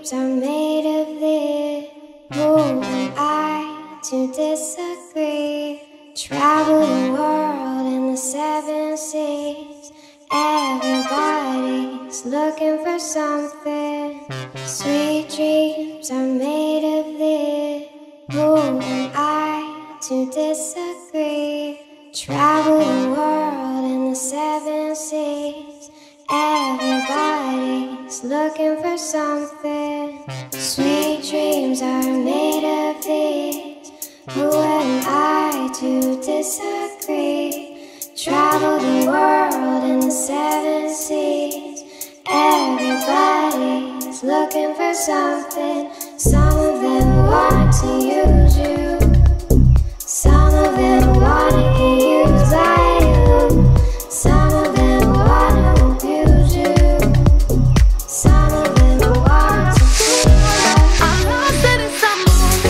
dreams are made of this. Who am I to disagree? Travel the world in the 7 seas. Everybody's looking for something. Sweet dreams are made of this. Who am I to disagree? Travel the world in the 7 seas. Everybody's looking for something. Sweet dreams are made of these. Who am I to disagree? Travel the world in the 7 seas. Everybody's looking for something. Some of them want to use you. Some of them wanna get used by you. Some of them wanna abuse you. Some of them want to feel like I'm lost in someone.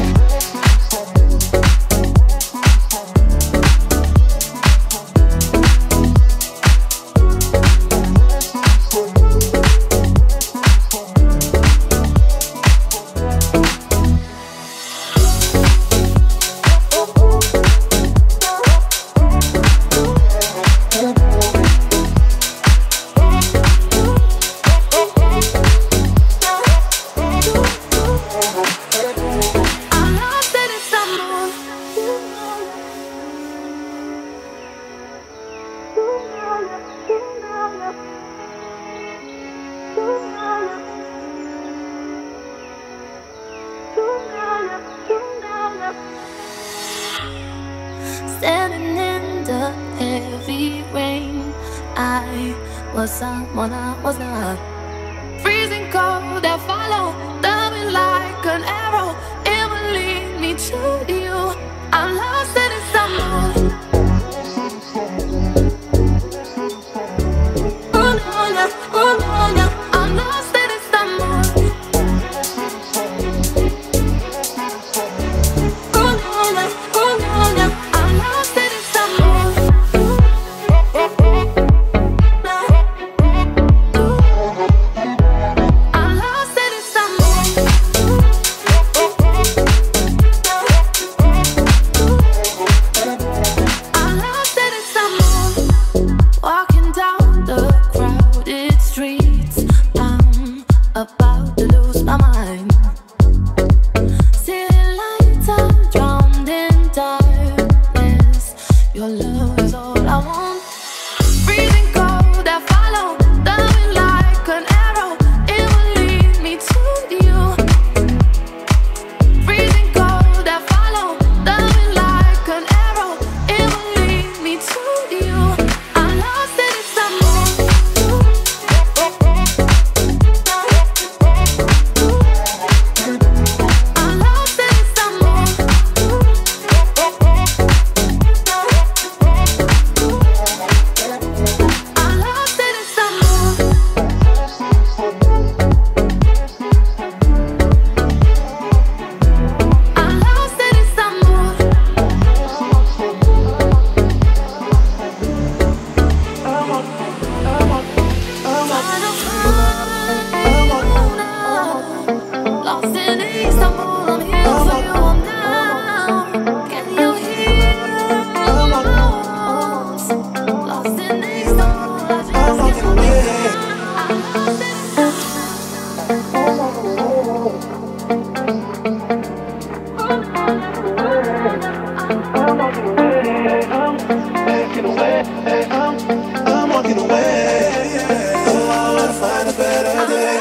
Standing in the heavy rain, I was someone I was not. Freezing cold, I follow, diving like an arrow. It will lead me to you. I'm lost in someone. Oh no, no, oh no, no. I'm lost in someone. Oh no, no, oh no, no. I'm lost in someone. I'm lost in someone. I'm lost in someone. Walking down the crowded streets, I'm about to lose my mind. City lights are drowned in darkness. Your love is all I want. Freezing cold, I follow, diving like an arrow. It will lead me to you. Freezing cold, I follow, diving like an arrow. It will lead me to you. I'm lost in someone. I'm lost in someone. I'm lost in someone. I'm lost in someone. Trying to find lost in Istanbul. I'm here for you now. Can you hear my voice? Lost in Istanbul. I just can't I'm lost in I'm walking away. Oh, I wanna find a better day.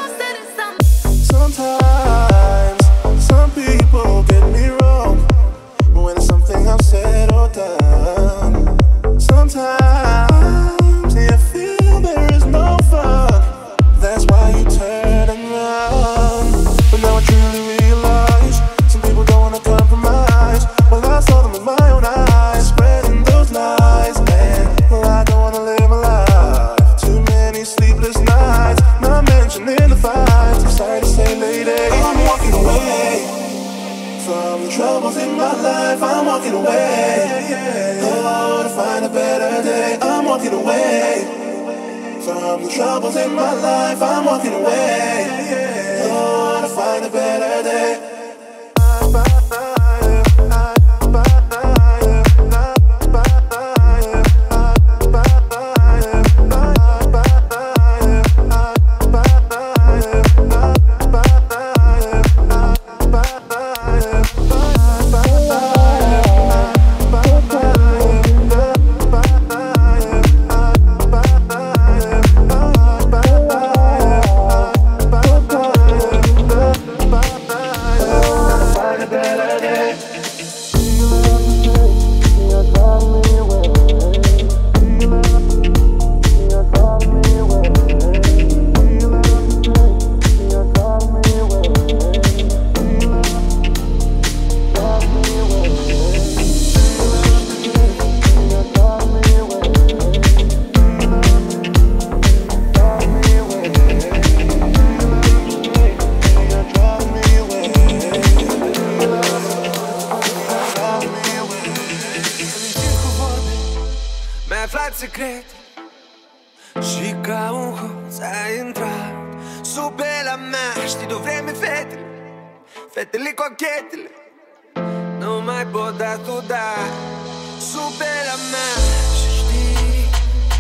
Sometimes, some people get me wrong when it's something I've said or done. Sometimes you feel there is no fun. That's why you turn and run. But now I truly realize some people don't wanna compromise. Well, I saw them with my own eyes, spreading those lies. And well, I don't wanna live my life. Too many sleepless nights, not mentioning the fights. I'm sorry to say, lady, I'm walking away from the troubles in my life. I'm walking away. Oh, to find a better day. I'm walking away from the troubles in my life. I'm walking away. Oh, secret și ca un hoț ai intrat sub pielea mea. Știi de o vreme fetele, fetele cochetele nu mai pot da tu da sub pielea mea. Și știi,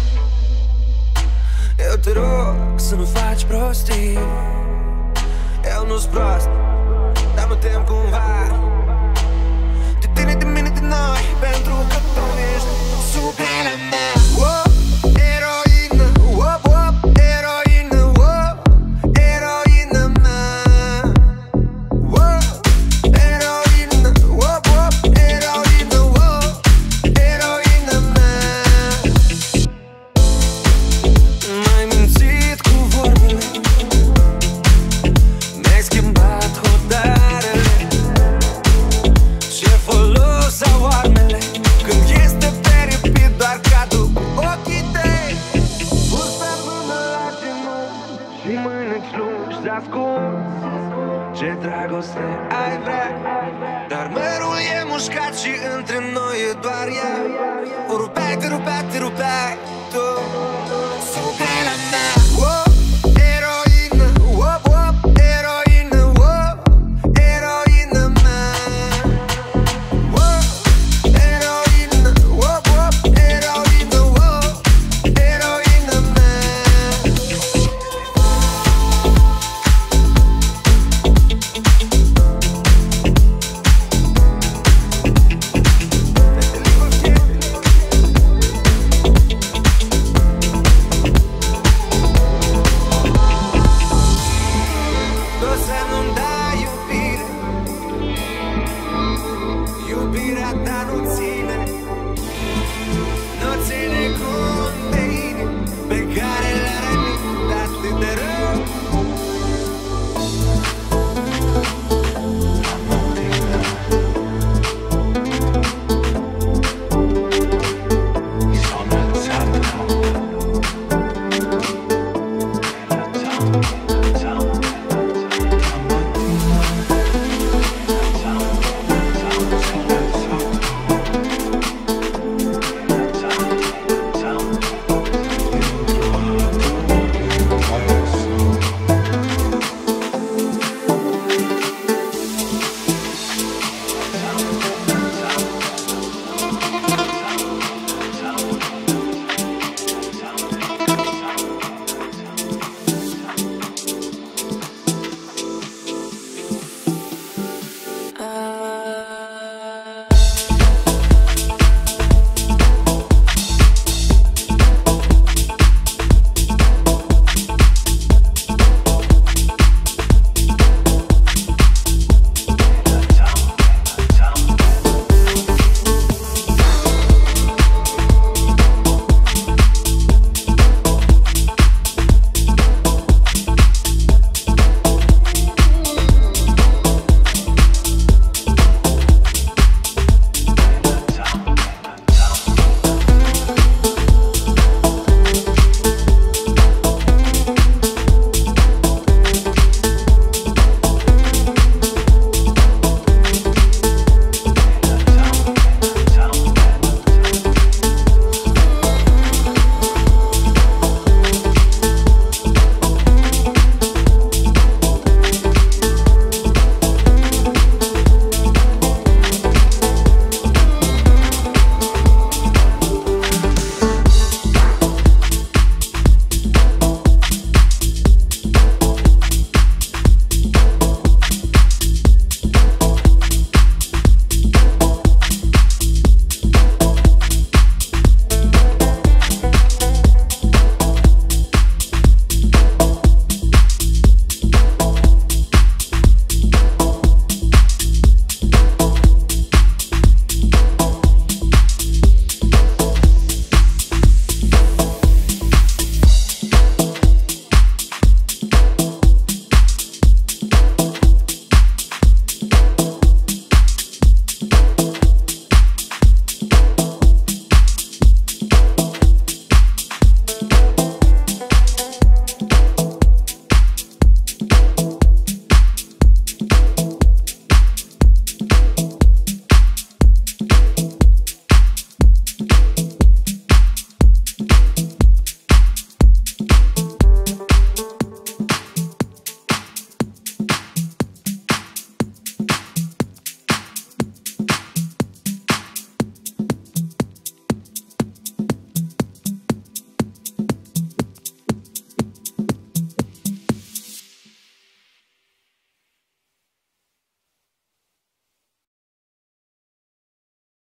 eu te rog să nu faci prostii. Eu nu-s prost, dar mă tem cumva de tine, de mine, de noi, pentru că tu ești sub pielea mea. Eroină, eroină, eroină mea. Eroină, eroină, eroină mea. M-ai mințit cu vorbele, mi-ai schimbat hotarele. Ce folos au armele când este peripit doar cadru cu ochii tăi. Vârsta până la genunchi și mâini-ți lungi să ascunzi ce dragoste ai vrea. Dar mărul e mușcat și între noi e doar ea. O rupeai, te rupeai, te rupeai tu sub pielea mea. Eroină, eroină, eroină mea. Eroină, eroină, eroină mea. Tu să nu-mi dai iubire, iubirea ta nu ți